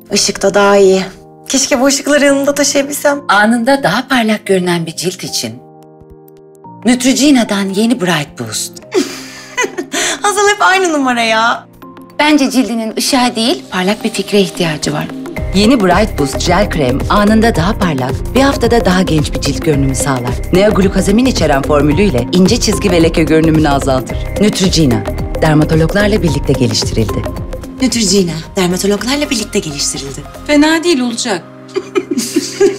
Işıkta daha iyi. Keşke bu ışıkları yanımda taşıyabilsem. Anında daha parlak görünen bir cilt için Neutrogena'dan yeni Bright Boost. Hazal hep aynı numara ya. Bence cildinin ışığa değil, parlak bir fikre ihtiyacı var. Yeni Bright Boost jel krem anında daha parlak, bir haftada daha genç bir cilt görünümü sağlar. Neoglukozamin içeren formülüyle ince çizgi ve leke görünümünü azaltır. Neutrogena, dermatologlarla birlikte geliştirildi. Neutrogena, dermatologlarla birlikte geliştirildi. Fena değil olacak.